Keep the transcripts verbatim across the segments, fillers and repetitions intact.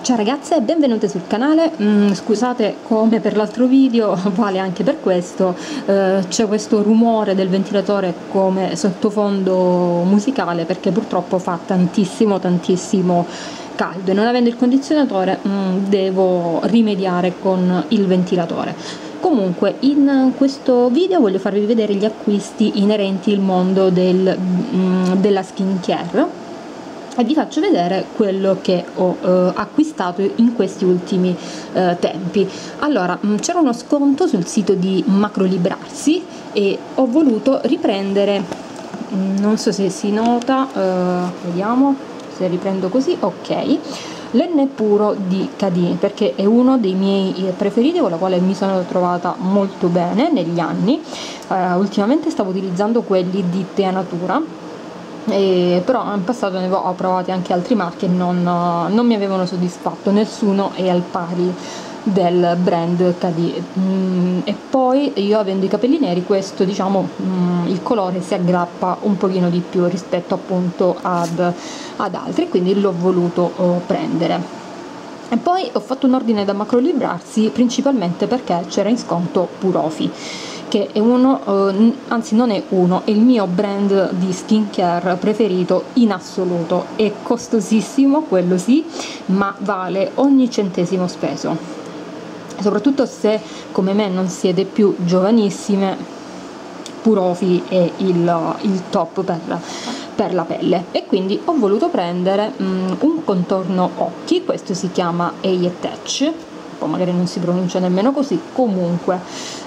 Ciao ragazze e benvenute sul canale. mm, scusate, come per l'altro video vale anche per questo, eh, c'è questo rumore del ventilatore come sottofondo musicale perché purtroppo fa tantissimo tantissimo caldo e non avendo il condizionatore mm, devo rimediare con il ventilatore. Comunque in questo video voglio farvi vedere gli acquisti inerenti al mondo del, mm, della skincare e vi faccio vedere quello che ho eh, acquistato in questi ultimi eh, tempi. Allora, c'era uno sconto sul sito di Macrolibrarsi e ho voluto riprendere, non so se si nota, eh, vediamo se riprendo così, ok, l'N Puro di Cadì, perché è uno dei miei preferiti, con la quale mi sono trovata molto bene negli anni. Eh, ultimamente stavo utilizzando quelli di Tea Natura, E, però in passato ne ho provati anche altri marchi e non, non mi avevano soddisfatto, nessuno è al pari del brand Cadì. Mm, e poi io, avendo i capelli neri, questo diciamo mm, il colore si aggrappa un pochino di più rispetto appunto ad, ad altri, quindi l'ho voluto oh, prendere. E poi ho fatto un ordine da Macrolibrarsi principalmente perché c'era in sconto Purofi, che è uno, eh, anzi non è uno, è il mio brand di skincare preferito in assoluto. È costosissimo, quello sì, ma vale ogni centesimo speso, soprattutto se come me non siete più giovanissime. Purofi è il, il top per la, per la pelle, e quindi ho voluto prendere um, un contorno occhi. Questo si chiama Eye Touch, poi magari non si pronuncia nemmeno così. Comunque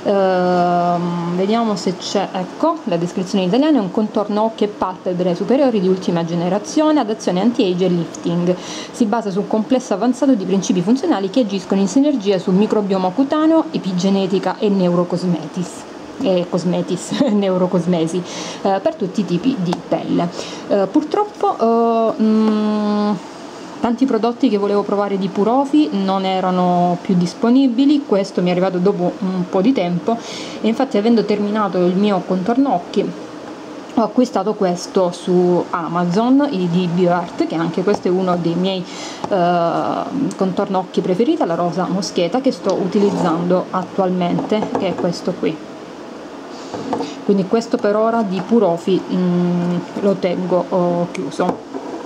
ehm, vediamo se c'è, ecco la descrizione in italiano: è un contorno occhi e palpebre superiori di ultima generazione ad azione anti-age e lifting. Si basa su un complesso avanzato di principi funzionali che agiscono in sinergia sul microbioma cutaneo, epigenetica e neurocosmetis e cosmetis, neurocosmesi, eh, per tutti i tipi di pelle. Eh, purtroppo eh, mh, tanti prodotti che volevo provare di Purofi non erano più disponibili. Questo mi è arrivato dopo un po' di tempo e infatti, avendo terminato il mio contorno occhi, ho acquistato questo su Amazon di BioArt, che anche questo è uno dei miei eh, contorno occhi preferiti, la rosa moscheta, che sto utilizzando attualmente, che è questo qui. Quindi questo per ora di Purofi mh, lo tengo oh, chiuso.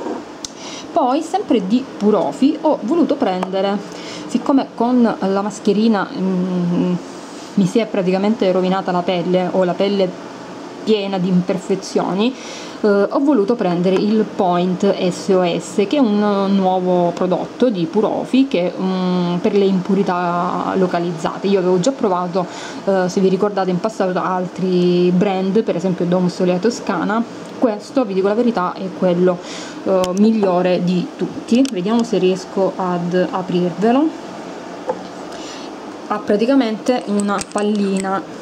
Poi sempre di Purofi ho voluto prendere, siccome con la mascherina mh, mi si è praticamente rovinata la pelle, o la pelle piena di imperfezioni, eh, ho voluto prendere il Point S O S, che è un nuovo prodotto di Purofi che um, per le impurità localizzate. Io avevo già provato, eh, se vi ricordate in passato, altri brand, per esempio Dom Solea Toscana. Questo, vi dico la verità, è quello eh, migliore di tutti. Vediamo se riesco ad aprirvelo. Ha praticamente una pallina,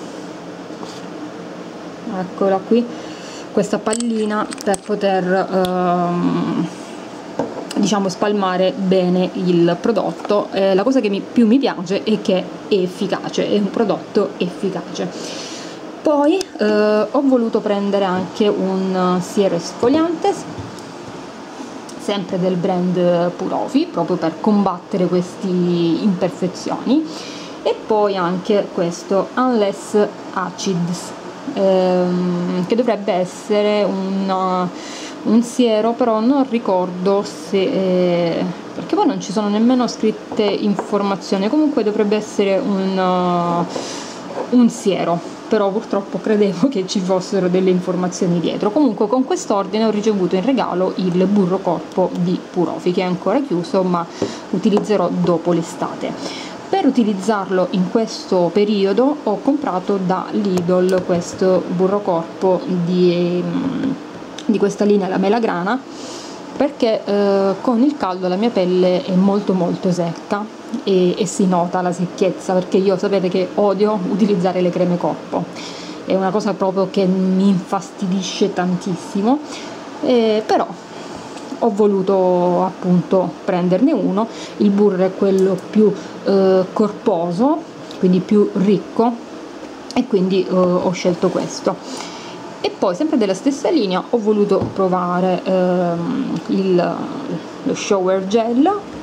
eccola qui, questa pallina per poter ehm, diciamo spalmare bene il prodotto. Eh, la cosa che mi, più mi piace è che è efficace, è un prodotto efficace. Poi eh, ho voluto prendere anche un siero esfoliante, sempre del brand Purofi, proprio per combattere queste imperfezioni. E poi anche questo Unless Acids, ehm, che dovrebbe essere un, un siero, però non ricordo se eh, perché poi non ci sono nemmeno scritte informazioni. Comunque dovrebbe essere un, uh, un siero, però purtroppo credevo che ci fossero delle informazioni dietro. Comunque con quest'ordine ho ricevuto in regalo il burro corpo di Purofi, che è ancora chiuso, ma utilizzerò dopo l'estate. Per utilizzarlo in questo periodo ho comprato da Lidl questo burro corpo di, di questa linea, la melagrana, perché eh, con il caldo la mia pelle è molto molto secca e, e si nota la secchezza, perché io sapete che odio utilizzare le creme corpo, è una cosa proprio che mi infastidisce tantissimo, eh, però ho voluto appunto prenderne uno. Il burro è quello più eh, corposo, quindi più ricco, e quindi eh, ho scelto questo. E poi sempre della stessa linea ho voluto provare ehm, il, lo shower gel,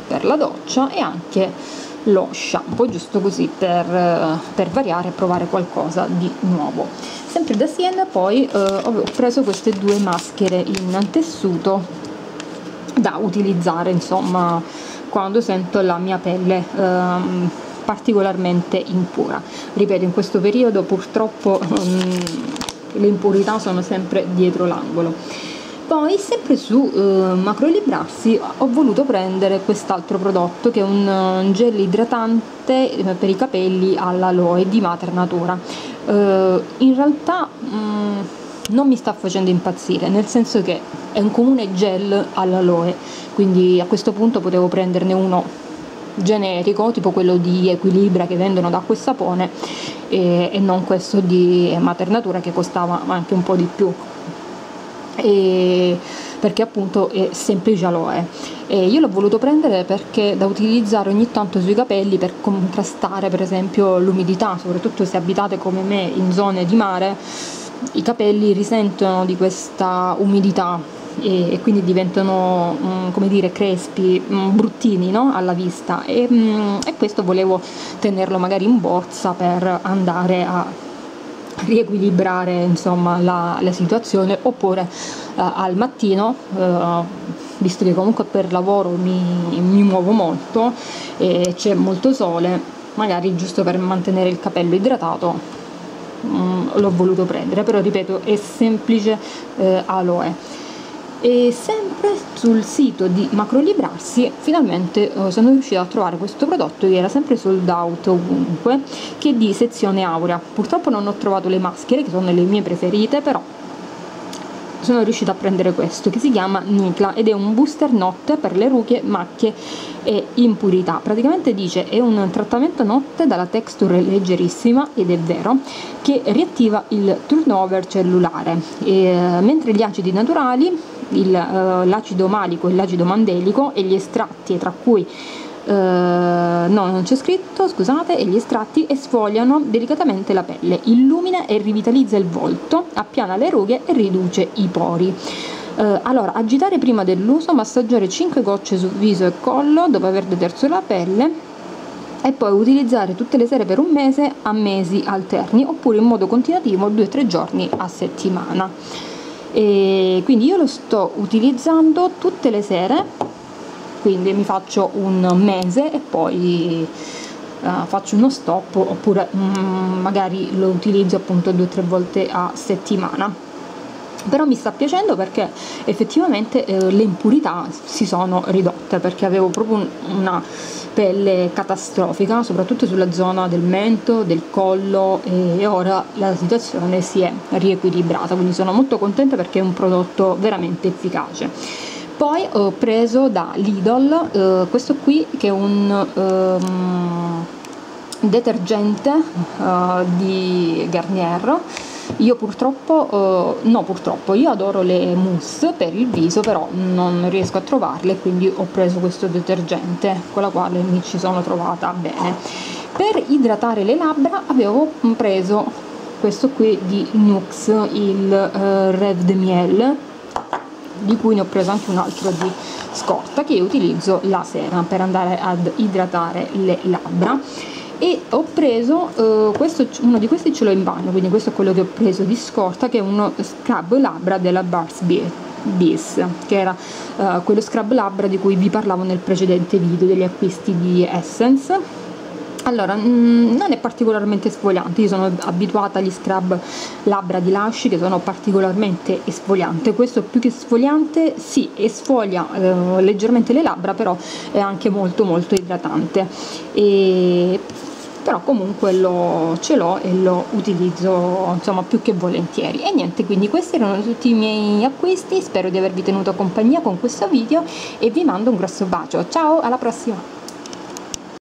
per la doccia e anche lo shampoo, giusto così per, per variare e provare qualcosa di nuovo. Sempre da Siena poi eh, ho preso queste due maschere in tessuto da utilizzare, insomma, quando sento la mia pelle ehm, particolarmente impura. Ripeto, in questo periodo purtroppo um, le impurità sono sempre dietro l'angolo. Poi sempre su eh, Macrolibrassi ho voluto prendere quest'altro prodotto che è un, un gel idratante per i capelli all'aloe di Mater Natura. Eh, in realtà mh, non mi sta facendo impazzire, nel senso che è un comune gel all'aloe, quindi a questo punto potevo prenderne uno generico, tipo quello di Equilibra che vendono da acqua e sapone, e, e non questo di Mater Natura che costava anche un po' di più. E perché appunto è semplice aloe, e io l'ho voluto prendere perché da utilizzare ogni tanto sui capelli per contrastare per esempio l'umidità, soprattutto se abitate come me in zone di mare. I capelli risentono di questa umidità e, e quindi diventano mh, come dire crespi, mh, bruttini, no? Alla vista, e, mh, e questo volevo tenerlo magari in borsa per andare a riequilibrare insomma la, la situazione, oppure uh, al mattino, uh, visto che comunque per lavoro mi, mi muovo molto e c'è molto sole, magari giusto per mantenere il capello idratato um, l'ho voluto prendere, però ripeto è semplice uh, aloe. E sempre sul sito di Macrolibrassi finalmente eh, sono riuscita a trovare questo prodotto che era sempre sold out ovunque, che è di sezione aurea. Purtroppo non ho trovato le maschere che sono le mie preferite, però sono riuscita a prendere questo che si chiama Nicla ed è un booster notte per le rughe, macchie e impurità. Praticamente dice è un trattamento notte dalla texture leggerissima, ed è vero, che riattiva il turnover cellulare, e, mentre gli acidi naturali, il, uh, l'acido malico e l'acido mandelico e gli estratti, tra cui uh, no non c'è scritto, scusate, e gli estratti esfoliano delicatamente la pelle, illumina e rivitalizza il volto, appiana le rughe e riduce i pori. Uh, allora, agitare prima dell'uso, massaggiare cinque gocce su viso e collo dopo aver deterso la pelle, e poi utilizzare tutte le sere per un mese a mesi alterni, oppure in modo continuativo due tre giorni a settimana. E quindi io lo sto utilizzando tutte le sere, quindi mi faccio un mese e poi uh, faccio uno stop, oppure um, magari lo utilizzo appunto due o tre volte a settimana. Però mi sta piacendo perché effettivamente eh, le impurità si sono ridotte, perché avevo proprio un, una pelle catastrofica, soprattutto sulla zona del mento, del collo, e ora la situazione si è riequilibrata, quindi sono molto contenta perché è un prodotto veramente efficace. Poi ho preso da Lidl eh, questo qui che è un um, detergente uh, di Garnier. Io purtroppo, eh, no purtroppo, io adoro le mousse per il viso, però non riesco a trovarle, quindi ho preso questo detergente con la quale mi ci sono trovata bene. Per idratare le labbra avevo preso questo qui di Nux, il eh, Rêve de Miel, di cui ne ho preso anche un altro di scorta che utilizzo la sera per andare ad idratare le labbra. E ho preso uh, questo, uno di questi ce l'ho in bagno, quindi questo è quello che ho preso di scorta, che è uno scrub labbra della Burt's Bees, che era uh, quello scrub labbra di cui vi parlavo nel precedente video degli acquisti di Essence. Allora, mh, non è particolarmente esfoliante, io sono abituata agli scrub labbra di Lush che sono particolarmente esfolianti. Questo più che esfoliante, sì, esfolia eh, leggermente le labbra, però è anche molto molto idratante. E però comunque lo, ce l'ho e lo utilizzo insomma più che volentieri. E niente, quindi questi erano tutti i miei acquisti, spero di avervi tenuto compagnia con questo video e vi mando un grosso bacio. Ciao, alla prossima!